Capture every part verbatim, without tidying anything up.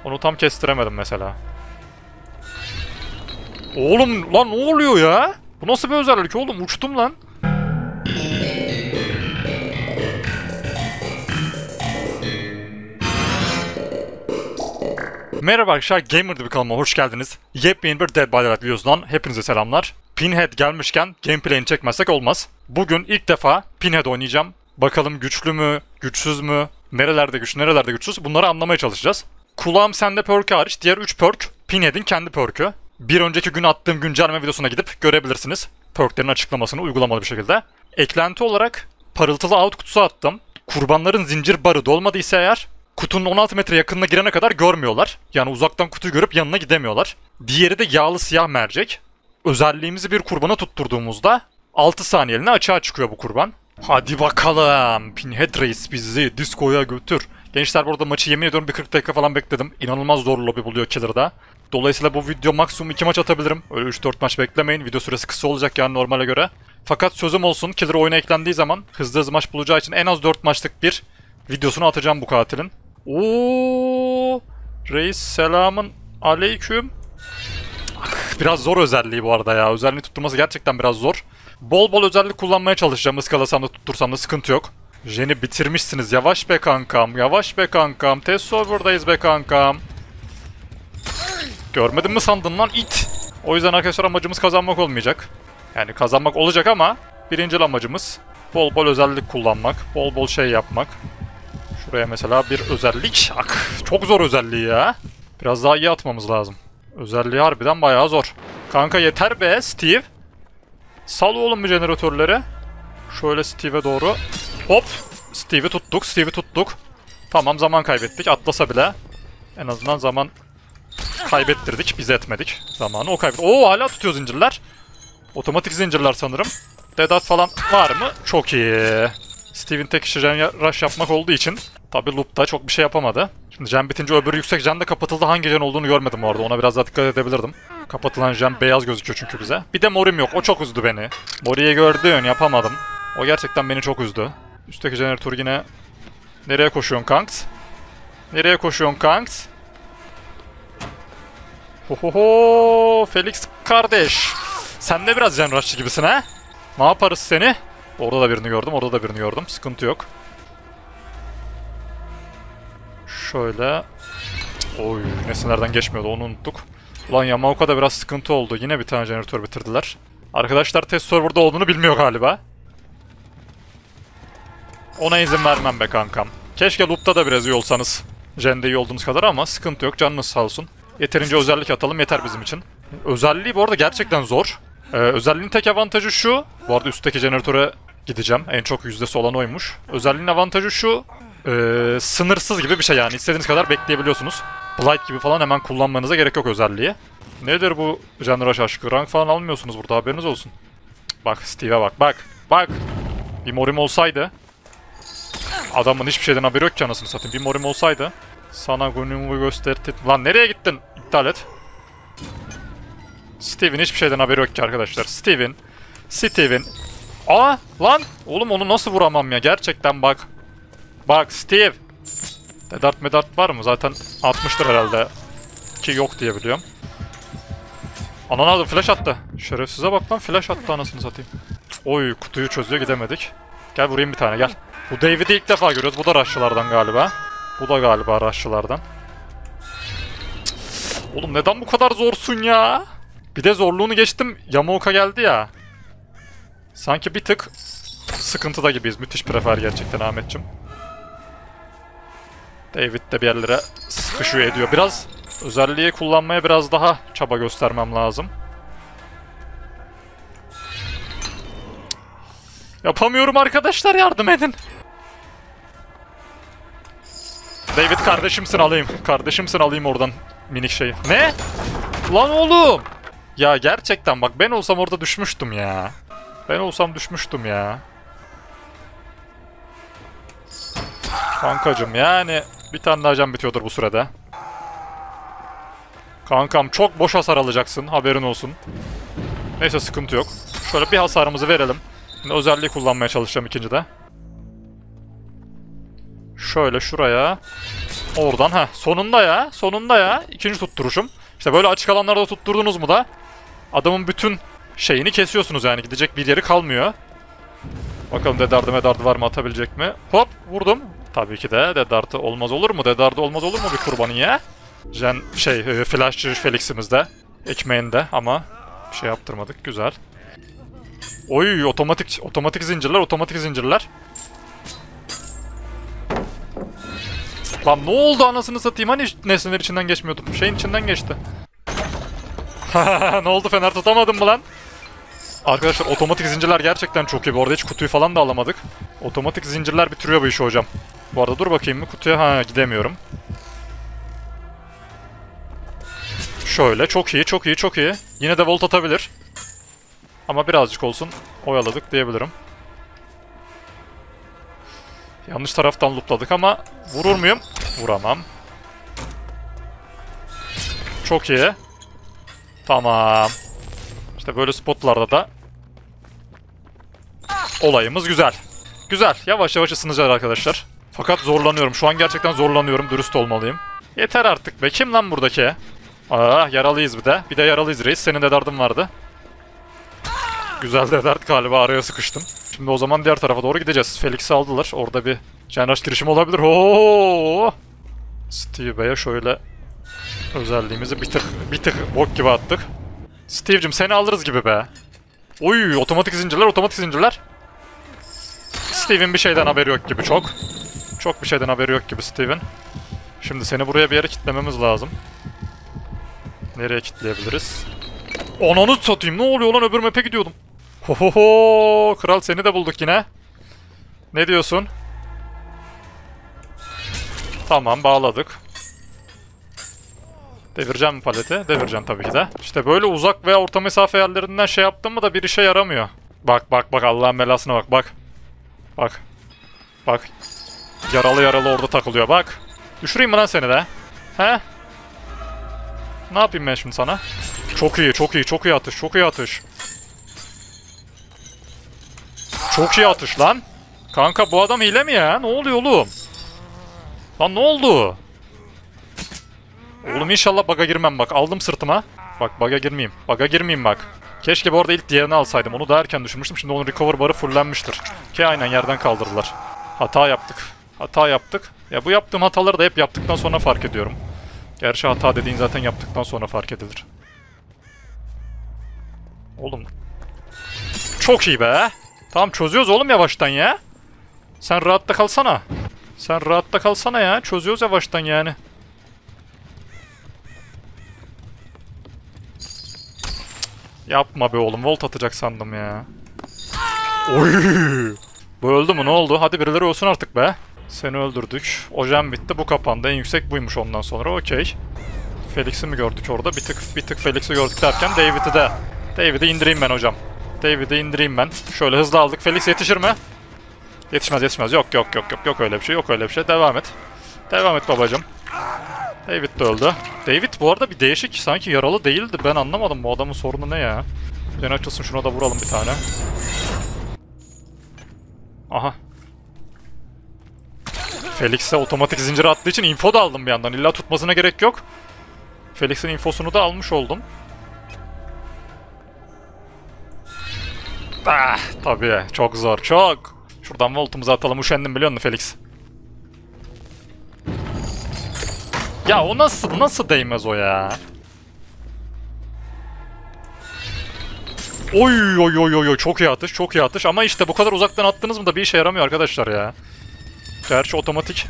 Onu tam kestiremedim mesela. Oğlum lan ne oluyor ya? Bu nasıl bir özellik oğlum? Uçtum lan. Merhaba arkadaşlar, Gamer'da bir kanalıma hoş geldiniz. Yepyeni bir Dead by Daylight videosundan hepinize selamlar. Pinhead gelmişken gameplay'ini çekmezsek olmaz. Bugün ilk defa Pinhead oynayacağım. Bakalım güçlü mü, güçsüz mü, nerelerde güçlü, nerelerde güçsüz, bunları anlamaya çalışacağız. Kulağım sende perk'ü hariç diğer üç perk Pinhead'in kendi perk'ü. Bir önceki gün attığım güncelleme videosuna gidip görebilirsiniz. Perk'lerin açıklamasını uygulamalı bir şekilde. Eklenti olarak parıltılı out kutusu attım. Kurbanların zincir barı dolmadıysa eğer kutunun on altı metre yakınına girene kadar görmüyorlar. Yani uzaktan kutuyu görüp yanına gidemiyorlar. Diğeri de yağlı siyah mercek. Özelliğimizi bir kurbana tutturduğumuzda altı saniyeliğine açığa çıkıyor bu kurban. Hadi bakalım. Pinhead Reis bizi diskoya götür. Gençler, bu arada maçı yemin ediyorum bir kırk dakika falan bekledim. İnanılmaz zor lobi buluyor Killer'da. Dolayısıyla bu video maksimum iki maç atabilirim. Öyle üç dört maç beklemeyin. Video süresi kısa olacak yani normale göre. Fakat sözüm olsun, Killer oyuna eklendiği zaman hızlı hızlı maç bulacağı için en az dört maçlık bir videosunu atacağım bu katilin. Ooo, Reis selamın aleyküm. Biraz zor özelliği bu arada ya. Özelliğini tutturması gerçekten biraz zor. Bol bol özellik kullanmaya çalışacağım. Iskalasam da tuttursam da sıkıntı yok. Jen'i bitirmişsiniz. Yavaş be kankam. Yavaş be kankam. Test server'dayız be kankam. Görmedin mi sandın lan it? O yüzden arkadaşlar amacımız kazanmak olmayacak. Yani kazanmak olacak ama birinci amacımız bol bol özellik kullanmak. Bol bol şey yapmak. Şuraya mesela bir özellik. Ak, çok zor özelliği ya. Biraz daha iyi atmamız lazım. Özelliği harbiden bayağı zor. Kanka yeter be Steve. Sal oğlum bu jeneratörleri. Şöyle Steve'e doğru. Hop. Steve'i tuttuk. Steve'i tuttuk. Tamam, zaman kaybettik. Atlasa bile. En azından zaman kaybettirdik. Biz etmedik. Zamanı o kaybetti. Oo, hala tutuyor zincirler. Otomatik zincirler sanırım. Dedat falan var mı? Çok iyi. Steve'in tek işi gen rush yapmak olduğu için tabi loop'ta çok bir şey yapamadı. Şimdi gen bitince öbürü yüksek gen de kapatıldı. Hangi gen olduğunu görmedim orada. Ona biraz daha dikkat edebilirdim. Kapatılan gen beyaz gözüküyor çünkü bize. Bir de Morim yok. O çok üzdü beni. Mori'yi gördün, yapamadım. O gerçekten beni çok üzdü. Üstteki jeneratör yine... Nereye koşuyorsun kanks? Nereye koşuyorsun kanks? Hohoho, Felix kardeş. Sen de biraz gen rush'çı gibisin ha? Ne yaparız seni? Orada da birini gördüm, orada da birini gördüm. Sıkıntı yok. Şöyle. Oy, nesnelerden geçmiyordu, onu unuttuk. Ulan Yamaoka'da biraz sıkıntı oldu. Yine bir tane jeneratör bitirdiler. Arkadaşlar test server'da olduğunu bilmiyor galiba. Ona izin vermem be kankam. Keşke loop'ta da biraz iyi olsanız. Jen'de iyi olduğunuz kadar ama sıkıntı yok. Canınız sağ olsun. Yeterince özellik atalım, yeter bizim için. Özelliği bu arada gerçekten zor. Ee, özelliğin tek avantajı şu. Bu arada üstteki jeneratöre gideceğim. En çok yüzdesi olan oymuş. Özelliğin avantajı şu. Ee, sınırsız gibi bir şey yani. İstediğiniz kadar bekleyebiliyorsunuz. Blight gibi falan hemen kullanmanıza gerek yok özelliği. Nedir bu Gen Rush aşkı? Rank falan almıyorsunuz burada, haberiniz olsun. Bak Steve'e bak. Bak. Bak. Bir Morim olsaydı. Adamın hiçbir şeyden haberi yok ki anasını satayım. Bir Morim olsaydı. Sana günümü gösterdim. Lan nereye gittin? İptal et. Steve'in hiçbir şeyden haberi yok ki arkadaşlar. Steve'in. Steve'in. Aa lan. Oğlum onu nasıl vuramam ya? Gerçekten bak. Bak Steve. Dedart medart var mı? Zaten atmıştır herhalde. Ki yok diye biliyorum. Anan aldı, flash attı. Şerefsize bak lan, flash attı anasını satayım. Oy, kutuyu çözüyor, gidemedik. Gel vurayım bir tane, gel. Bu David'i ilk defa görüyoruz. Bu da rush'çılardan galiba. Bu da galiba rush'çılardan. Oğlum neden bu kadar zorsun ya? Bir de zorluğunu geçtim. Yamaoka geldi ya. Sanki bir tık sıkıntıda gibiyiz. Müthiş prefer gerçekten Ahmetciğim. David de bir yerlere sıkışıyor ediyor. Biraz özelliği kullanmaya biraz daha çaba göstermem lazım. Yapamıyorum arkadaşlar, yardım edin. David kardeşimsin, alayım. Kardeşimsin, alayım oradan minik şeyi. Ne? Lan oğlum. Ya gerçekten bak, ben olsam orada düşmüştüm ya. Ben olsam düşmüştüm ya. Kankacım yani bir tane daha can bitiyordur bu sürede. Kankam çok boş hasar alacaksın, haberin olsun. Neyse sıkıntı yok. Şöyle bir hasarımızı verelim. Şimdi özelliği kullanmaya çalışacağım ikincide. Şöyle şuraya. Oradan ha sonunda ya. Sonunda ya. İkinci tutturuşum. İşte böyle açık alanlarda tutturdunuz mu da adamın bütün şeyini kesiyorsunuz yani. Gidecek bir yeri kalmıyor. Bakalım Dedart'ı medart'ı var mı, atabilecek mi? Hop vurdum. Tabii ki de Dedart'ı olmaz olur mu? Dedart'ı olmaz olur mu bir kurbanın ya? Jen şey Flashçı Felix'imiz de ekmeğinde ama bir şey yaptırmadık. Güzel. Oy otomatik otomatik zincirler otomatik zincirler. Lan ne oldu anasını satayım, hani nesneler içinden geçmiyordum. Şeyin içinden geçti. Ne oldu, fener tutamadın mı lan? Arkadaşlar otomatik zincirler gerçekten çok iyi. Bu arada hiç kutuyu falan da alamadık. Otomatik zincirler bitiriyor bu işi hocam. Bu arada dur bakayım mı kutuya, ha gidemiyorum. Şöyle çok iyi çok iyi çok iyi. Yine de volt atabilir. Ama birazcık olsun oyaladık diyebilirim. Yanlış taraftan loopladık ama vurur muyum? Vuramam. Çok iyi. Tamam. İşte böyle spotlarda da olayımız güzel. Güzel. Yavaş yavaş ısınacak arkadaşlar. Fakat zorlanıyorum. Şu an gerçekten zorlanıyorum. Dürüst olmalıyım. Yeter artık be. Kim lan buradaki? Aa, yaralıyız bir de. Bir de yaralıyız reis. Senin de dardın vardı. Güzel de dert galiba, araya sıkıştım. Şimdi o zaman diğer tarafa doğru gideceğiz. Felix'i aldılar. Orada bir Genrush girişimi olabilir. Oo! Steve Bey'e şöyle özelliğimizi bir tık, bir tık bok gibi attık. Steve'cim seni alırız gibi be. Oy otomatik zincirler otomatik zincirler. Steve'in bir şeyden haberi yok gibi çok. Çok bir şeyden haberi yok gibi Steve'in. Şimdi seni buraya bir yere kitlememiz lazım. Nereye kitleyebiliriz? Ananı satayım, ne oluyor lan, öbür map'e gidiyordum. Hohoho, kral seni de bulduk yine. Ne diyorsun? Tamam bağladık. Devireceğim mi paleti? Devireceğim tabii ki de. İşte böyle uzak veya orta mesafe yerlerinden şey yaptım mı da bir işe yaramıyor. Bak bak bak, Allah'ın belasına bak bak. Bak. Bak. Yaralı yaralı orada takılıyor bak. Düşüreyim mi lan seni de? He? Ne yapayım ben şimdi sana? Çok iyi çok iyi çok iyi atış çok iyi atış. Çok iyi atış lan. Kanka bu adam hile mi ya? Ne oluyor oğlum? Lan ne oldu? Oğlum inşallah bug'a girmem bak. Aldım sırtıma. Bak bug'a girmeyeyim. Bug'a girmeyeyim bak. Keşke bu arada ilk diğerini alsaydım. Onu daha erken düşünmüştüm. Şimdi onun recover barı fullenmiştir. Ki aynen yerden kaldırdılar. Hata yaptık. Hata yaptık. Ya bu yaptığım hataları da hep yaptıktan sonra fark ediyorum. Gerçi hata dediğin zaten yaptıktan sonra fark edilir. Oğlum. Çok iyi be. Tamam çözüyoruz oğlum yavaştan ya. Sen rahatta kalsana. Sen rahatta kalsana ya. Çözüyoruz yavaştan yani. Yapma be oğlum. Volt atacak sandım ya. Oy! Bu öldü mü? Ne oldu? Hadi birileri olsun artık be. Seni öldürdük. Ojen bitti. Bu kapandı. En yüksek buymuş ondan sonra. Okey. Felix'i mi gördük orada? Bir tık bir tık Felix'i gördük derken David'i de. David'i indireyim ben hocam. David'i indireyim ben. Şöyle hızlı aldık. Felix yetişir mi? Yetişmez yetişmez. Yok yok yok yok. Yok öyle bir şey. Yok öyle bir şey. Devam et. Devam et babacım. David de öldü. David bu arada bir değişik. Sanki yaralı değildi. Ben anlamadım. Bu adamın sorunu ne ya? Can açılsın. Şuna da vuralım bir tane. Aha. Felix'e otomatik zincir attığı için info da aldım bir yandan. İlla tutmasına gerek yok. Felix'in infosunu da almış oldum. Ah, tabii. Çok zor. Çok. Şuradan voltumuzu atalım. Üşendim biliyor musun Felix? Ya o nasıl, nasıl değmez o ya? Oy oy oy oy, çok iyi atış, çok iyi atış. Ama işte bu kadar uzaktan attınız mı da bir işe yaramıyor arkadaşlar ya. Gerçi otomatik.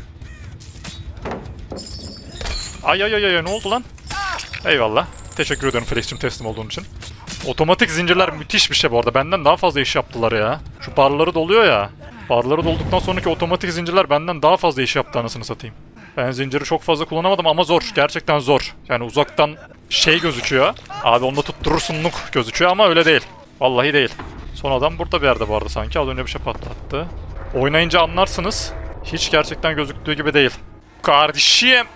Ay ay ay ay, ne oldu lan? Eyvallah. Teşekkür ederim Felix'cim teslim olduğun için. Otomatik zincirler müthiş bir şey bu arada. Benden daha fazla iş yaptılar ya. Şu barları doluyor ya. Barları dolduktan sonraki otomatik zincirler benden daha fazla iş yaptı anasını satayım. Ben zinciri çok fazla kullanamadım ama zor. Gerçekten zor. Yani uzaktan şey gözüküyor. Abi onu da tutturursunluk gözüküyor ama öyle değil. Vallahi değil. Son adam burada bir yerde bu arada sanki. Az önce bir şey patlattı. Oynayınca anlarsınız. Hiç gerçekten gözüktüğü gibi değil. Kardeşim.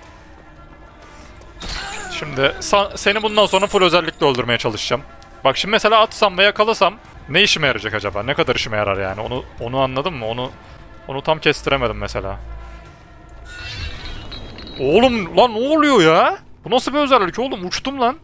Şimdi seni bundan sonra full özellikle öldürmeye çalışacağım. Bak şimdi mesela atsam ve yakalasam ne işime yarayacak acaba? Ne kadar işime yarar yani? Onu onu anladın mı? Onu onu tam kestiremedim mesela. Oğlum lan ne oluyor ya? Bu nasıl bir özellik oğlum? Uçtum lan.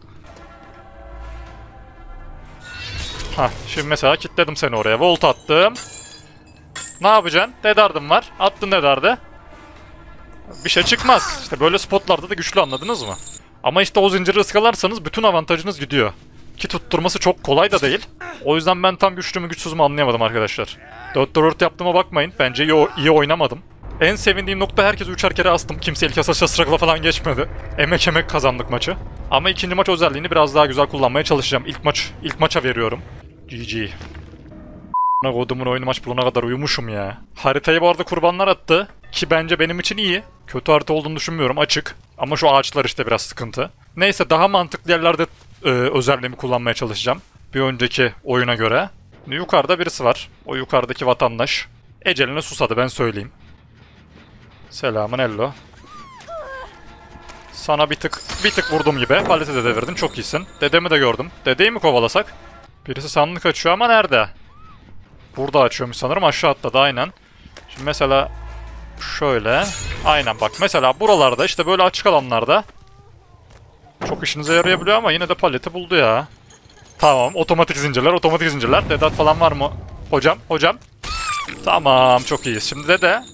Hah şimdi mesela kilitledim seni oraya. Volt attım. Ne yapacaksın? Dedardım var. Attın dedardı. Bir şey çıkmaz. İşte böyle spotlarda da güçlü, anladınız mı? Ama işte o zinciri ıskalarsanız bütün avantajınız gidiyor. Ki tutturması çok kolay da değil. O yüzden ben tam güçlü mü güçsüz mü anlayamadım arkadaşlar. dörtte dört yaptığıma bakmayın. Bence iyi, iyi oynamadım. En sevindiğim nokta, herkesi üçer kere astım. Kimse ilk asasya sırakla falan geçmedi. Emek emek kazandık maçı. Ama ikinci maç özelliğini biraz daha güzel kullanmaya çalışacağım. İlk maç, ilk maça veriyorum. G G. Kodumun oyunu maç bulana kadar uyumuşum ya. Haritayı bu arada kurbanlar attı. Ki bence benim için iyi. Kötü harita olduğunu düşünmüyorum, açık. Ama şu ağaçlar işte biraz sıkıntı. Neyse, daha mantıklı yerlerde e, özelliğimi kullanmaya çalışacağım. Bir önceki oyuna göre. Yukarıda birisi var. O yukarıdaki vatandaş eceline susadı, ben söyleyeyim. Selamın ello. Sana bir tık bir tık vurdum gibi. Paleti de devirdin, çok iyisin. Dedemi de gördüm. Dedeyi mi kovalasak? Birisi sandık açıyor ama nerede? Burada açıyormuş sanırım, aşağı atladı aynen. Şimdi mesela şöyle. Aynen bak mesela buralarda işte böyle açık alanlarda çok işinize yarayabiliyor ama yine de paleti buldu ya. Tamam, otomatik zincirler, otomatik zincirler. Dedat falan var mı? Hocam, hocam. Tamam, çok iyiyiz. Şimdi de de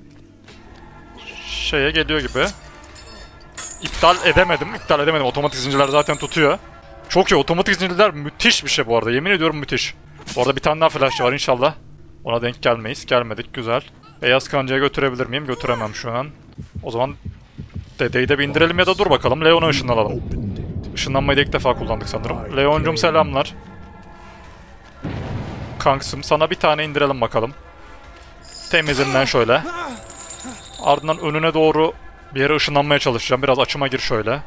şeye geliyor gibi. İptal edemedim, iptal edemedim. Otomatik zincirler zaten tutuyor. Çok iyi, otomatik zincirler müthiş bir şey bu arada. Yemin ediyorum müthiş. Bu arada bir tane daha flash var inşallah. Ona denk gelmeyiz. Gelmedik, güzel. Beyaz kancaya götürebilir miyim? Götüremem şu an. O zaman dedeyi de bir indirelim ya da dur bakalım. Leon'a ışınlanalım. Işınlanmayı da ilk defa kullandık sanırım. Leon'cum selamlar. Kanksım, sana bir tane indirelim bakalım. Temizinden şöyle. Ardından önüne doğru bir yere ışınlanmaya çalışacağım. Biraz açıma gir şöyle.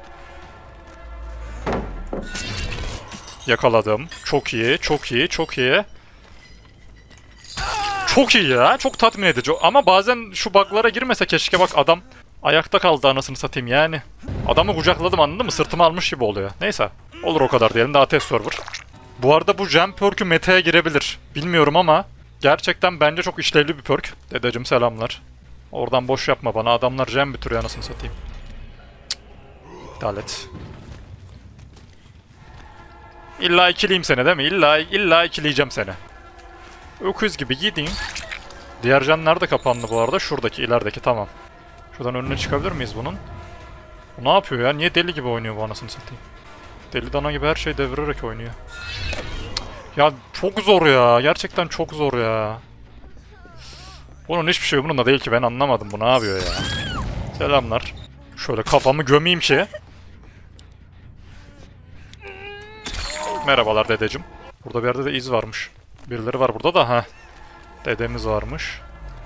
Yakaladım. Çok iyi, çok iyi, çok iyi. Çok iyi ya, çok tatmin edici. Ama bazen şu bug'lara girmese keşke, bak adam ayakta kaldı anasını satayım yani. Adamı kucakladım, anladın mı? Sırtıma almış gibi oluyor. Neyse, olur o kadar diyelim, daha test server. Bu arada bu gem perk'ü meta'ya girebilir. Bilmiyorum ama gerçekten bence çok işlevli bir perk. Dedeciğim selamlar. Oradan boş yapma bana, adamlar gem bitiriyor anasını satayım. İptal et. İlla ikileyim seni değil mi? İlla, illa ikileyeceğim seni. Öküz gibi gideyim. Diğer can nerede kapandı bu arada? Şuradaki, ilerideki, tamam. Şuradan önüne çıkabilir miyiz bunun? Bu ne yapıyor ya? Niye deli gibi oynuyor bu anasını satayım? Deli dana gibi her şeyi devirerek oynuyor. Ya çok zor ya. Gerçekten çok zor ya. Bunun hiçbir şey umurunda değil ki, ben anlamadım bu ne yapıyor ya. Selamlar. Şöyle kafamı gömeyim ki. Merhabalar dedeciğim. Burada bir yerde de iz varmış. Birileri var burada da, ha. Dedemiz varmış.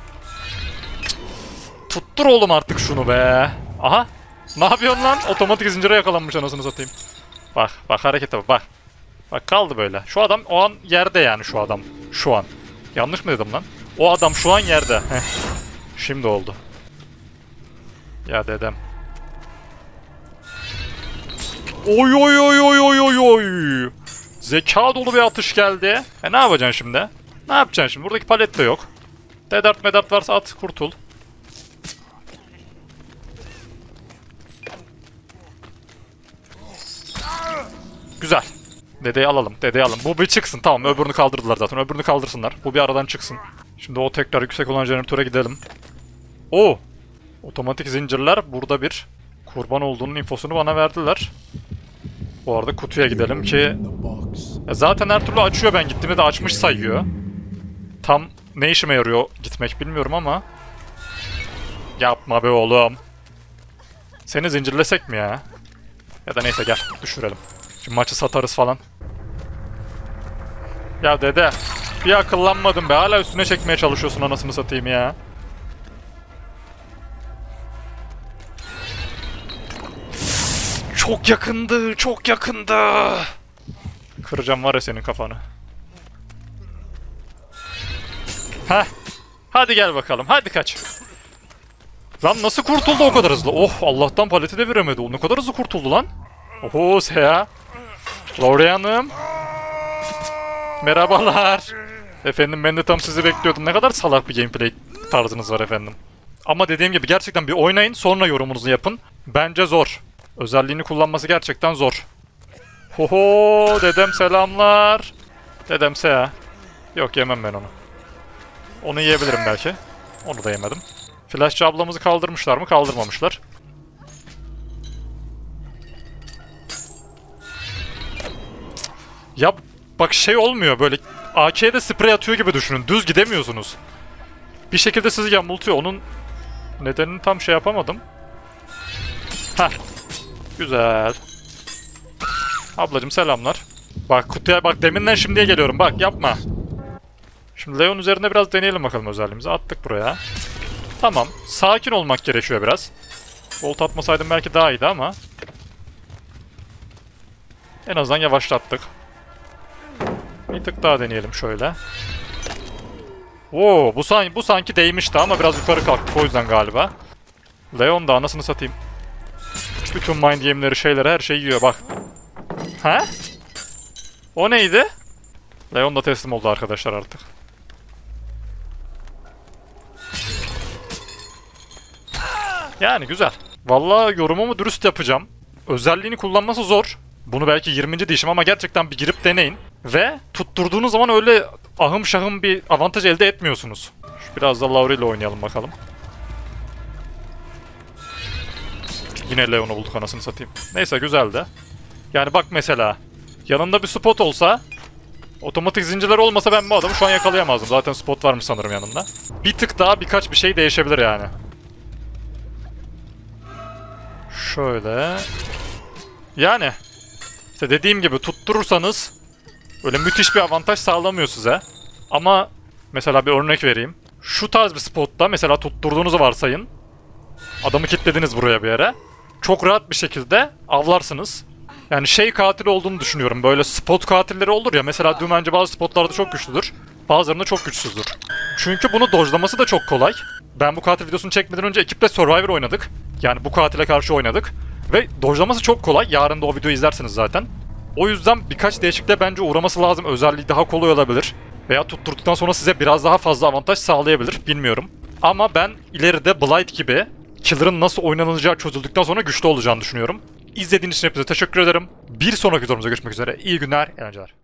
Tuttur oğlum artık şunu be. Aha. Ne yapıyorsun lan? Otomatik zincire yakalanmış anasını satayım. Bak, bak harekete bak, bak. Bak kaldı böyle. Şu adam o an yerde yani, şu adam. Şu an. Yanlış mı dedim lan? O adam şu an yerde. Heh. Şimdi oldu. Ya dedem. Oy oy oy oy oy oy oy. Zeka dolu bir atış geldi. E ne yapacaksın şimdi? Ne yapacaksın şimdi? Buradaki palet de yok. Dedart medart varsa at, kurtul. Güzel. Dedeyi alalım. Dedeyi alalım. Bu bir çıksın. Tamam, öbürünü kaldırdılar zaten. Öbürünü kaldırsınlar. Bu bir aradan çıksın. Şimdi o tekrar yüksek olan jeneratöre gidelim. Oo. Otomatik zincirler. Burada bir kurban olduğunun infosunu bana verdiler. Bu arada kutuya gidelim ki... Ya zaten her türlü açıyor, ben gittiğimde de açmış sayıyor. Tam ne işime yarıyor gitmek bilmiyorum ama... Yapma be oğlum. Seni zincirlesek mi ya? Ya da neyse, gel düşürelim. Şimdi maçı satarız falan. Ya dede, bir akıllanmadın be, hala üstüne çekmeye çalışıyorsun anasını satayım ya. Çok yakındı, çok yakındı. Kıracağım var ya senin kafanı. Heh. Hadi gel bakalım, hadi kaç. Lan nasıl kurtuldu o kadar hızlı? Oh, Allah'tan paleti de veremedi. O ne kadar hızlı kurtuldu lan. Oho Seha. Laurie Hanım. Merhabalar. Efendim ben de tam sizi bekliyordum. Ne kadar salak bir gameplay tarzınız var efendim. Ama dediğim gibi gerçekten bir oynayın, sonra yorumunuzu yapın. Bence zor. Özelliğini kullanması gerçekten zor. Hoho dedem selamlar. Dedemse ya. Yok, yemem ben onu. Onu yiyebilirim belki. Onu da yemedim. Flashçı ablamızı kaldırmışlar mı? Kaldırmamışlar. Ya bak şey olmuyor böyle. A K'de sprey atıyor gibi düşünün. Düz gidemiyorsunuz. Bir şekilde sizi yamultuyor. Onun nedenini tam şey yapamadım. Heh. Güzel. Ablacım selamlar. Bak kutuya bak, deminden şimdiye geliyorum. Bak yapma. Şimdi Leon üzerinde biraz deneyelim bakalım özelliğimizi. Attık buraya. Tamam. Sakin olmak gerekiyor biraz. Volt atmasaydım belki daha iyiydi ama. En azından yavaşlattık. Bir tık daha deneyelim şöyle. Oo, bu, san bu sanki değmişti ama biraz yukarı kalktık o yüzden galiba. Leon da anasını satayım. Bütün mind yemleri, şeyleri, her şeyi yiyor bak. Ha? O neydi? Leon da teslim oldu arkadaşlar artık. Yani güzel. Vallahi yorumumu dürüst yapacağım. Özelliğini kullanması zor. Bunu belki yirminci dişim ama gerçekten bir girip deneyin. Ve tutturduğunuz zaman öyle ahım şahım bir avantaj elde etmiyorsunuz. Biraz da Laura ile oynayalım bakalım. Yine Leon'u bulduk anasını satayım. Neyse güzeldi. Yani bak mesela. Yanında bir spot olsa, otomatik zincirler olmasa ben bu adamı şu an yakalayamazdım. Zaten spot varmış sanırım yanında. Bir tık daha birkaç bir şey değişebilir yani. Şöyle. Yani. İşte dediğim gibi tutturursanız öyle müthiş bir avantaj sağlamıyor size. Ama mesela bir örnek vereyim. Şu tarz bir spotta mesela tutturduğunuzu varsayın. Adamı kilitlediniz buraya bir yere. Çok rahat bir şekilde avlarsınız. Yani şey katil olduğunu düşünüyorum. Böyle spot katilleri olur ya. Mesela dümenci bazı spotlarda çok güçlüdür. Bazılarında çok güçsüzdür. Çünkü bunu dojlaması da çok kolay. Ben bu katil videosunu çekmeden önce ekiple Survivor oynadık. Yani bu katile karşı oynadık. Ve dojlaması çok kolay. Yarın da o videoyu izlersiniz zaten. O yüzden birkaç değişikliğe bence uğraması lazım. Özelliği daha kolay olabilir. Veya tutturduktan sonra size biraz daha fazla avantaj sağlayabilir. Bilmiyorum. Ama ben ileride Blight gibi Killer'ın nasıl oynanacağı çözüldükten sonra güçlü olacağını düşünüyorum. İzlediğiniz için hepinize teşekkür ederim. Bir sonraki videomuzda görüşmek üzere. İyi günler, eğlenceler.